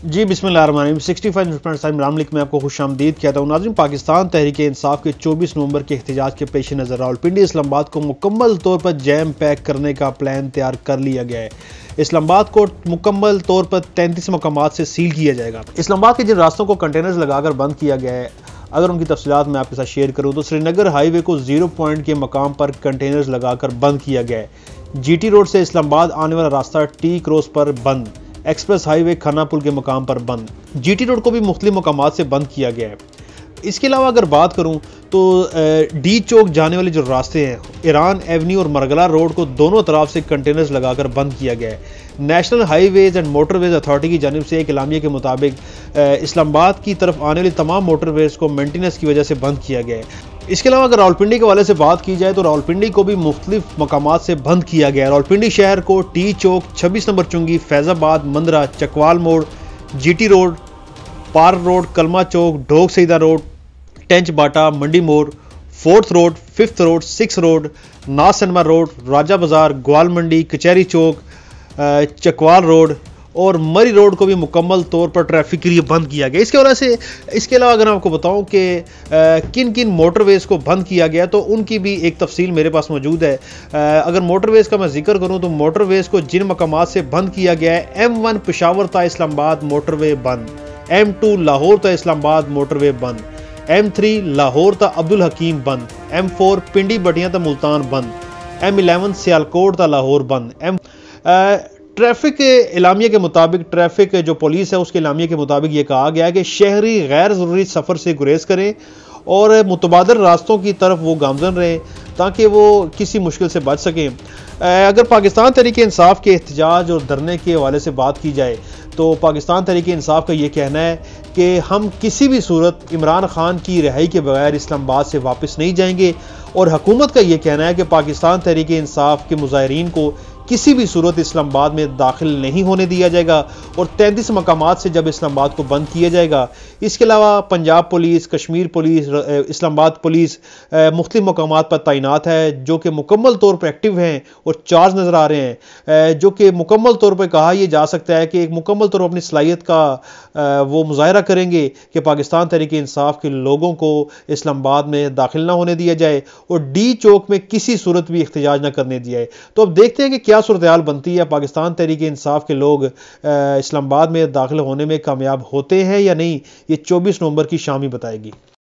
जी बिस्मिल्लाहिर्रहमानिर्रहीम 65 टाइम रामलिक में आपको खुशामदीद कहता हूँ। नाज़रीन, पाकिस्तान तहरीक इंसाफ के 24 नवंबर के एहतजाज के पेश नज़र रावलपिंडी इस्लामाबाद को मुकम्मल तौर पर जैम पैक करने का प्लान तैयार कर लिया गया है। इस्लामाबाद को मुकम्मल तौर पर 33 मकामात से सील किया जाएगा। इस्लामाबाद के जिन रास्तों को कंटेनर्स लगाकर बंद किया गया है, अगर उनकी तफसीलात मैं आपके साथ शेयर करूँ तो श्रीनगर हाईवे को 0 पॉइंट के मकाम पर कंटेनर्स लगाकर बंद किया गया है। GT रोड से इस्लामाबाद आने वाला रास्ता T क्रॉस पर बंद, एक्सप्रेस हाईवे खाना पुल के मकाम पर बंद, GT रोड को भी मुख्तलिफ मकामात से बंद किया गया है। इसके अलावा अगर बात करूं तो डी चौक जाने वाले जो रास्ते हैं, ईरान एवेन्यू और मरगला रोड को दोनों तरफ से कंटेनर्स लगाकर बंद किया गया है। National highways and motorways authority की जानिब से एक एलामिया के मुताबिक इस्लामाबाद की तरफ आने वाली तमाम मोटरवेज को मेंटेनेंस की वजह से बंद किया गया है। इसके अलावा अगर रावलपिंडी के हवाले से बात की जाए तो रावलपिंडी को भी मुख्तलिफ मकामात से बंद किया गया है। रावलपिंडी शहर को टी चौक, 26 नंबर चुंगी, फैजाबाद, मंदरा, चकवाल मोड़, GT road, park road, Kalma Chowk, Dhok Saida road, Tench Bhata, Mandi Morr, 4th road, 5th road, 6th road, Naz cinema road, Raja Bazaar, Gawal मंडी, कचहरी चौक, चकवाल रोड और मरी रोड को भी मुकम्मल तौर पर ट्रैफिक के लिए बंद किया गया। इसके अलावा अगर आपको बताऊं कि किन किन मोटरवेज को बंद किया गया तो उनकी भी एक तफसील मेरे पास मौजूद है। अगर मोटरवेज का मैं जिक्र करूं तो मोटरवेज को जिन मकामात से बंद किया गया है, M1 पेशावर ता इस्लामाबाद मोटरवे बंद, M2 लाहौर ता इस्लामाबाद मोटरवे बंद, M3 लाहौर ता अब्दुल हकीम बंद, M4 पिंडी बटियां ता मुल्तान बंद, M11 सियालकोट ता लाहौर बंद। ट्रैफिक एलामिया के मुताबिक, ट्रैफिक जो पुलिस है उसके एलामिया के मुताबिक ये कहा गया है कि शहरी गैर ज़रूरी सफ़र से गुरेज करें और मुतबादल रास्तों की तरफ वो गामजन रहें ताकि वो किसी मुश्किल से बच सकें। अगर पाकिस्तान तहरीक इंसाफ के एहतजाज और धरने के हवाले से बात की जाए तो पाकिस्तान तहरीक इंसाफ का ये कहना है कि हम किसी भी सूरत इमरान खान की रिहाई के बगैर इस्लामाबाद से वापस नहीं जाएंगे और हुकूमत का ये कहना है कि पाकिस्तान तहरीक इंसाफ के मुजाहिरीन को किसी भी सूरत इस्लामाबाद में दाखिल नहीं होने दिया जाएगा और 33 मकामात से जब इस्लामाबाद को बंद किया जाएगा। इसके अलावा Punjab police, Kashmir police, Islamabad police मुख्तलिफ मकामात पर तैनात है जो कि मुकम्मल तौर पर एक्टिव हैं और चार्ज नज़र आ रहे हैं, जो कि मुकम्मल तौर पर कहा यह जा सकता है कि एक मुकम्मल तौर पर अपनी सलाहियत का वो मुजाहरा करेंगे कि पाकिस्तान तहरीक इंसाफ के लोगों को इस्लामाबाद में दाखिल ना होने दिया जाए और डी चौक में किसी सूरत भी इख्तिजाज ना करने दिया जाए। तो अब देखते हैं कि क्या सूरत हाल बनती है, पाकिस्तान तहरीक इंसाफ के लोग इस्लामाबाद में दाखिल होने में कामयाब होते हैं या नहीं, ये 24 नवंबर की शाम ही बताएगी।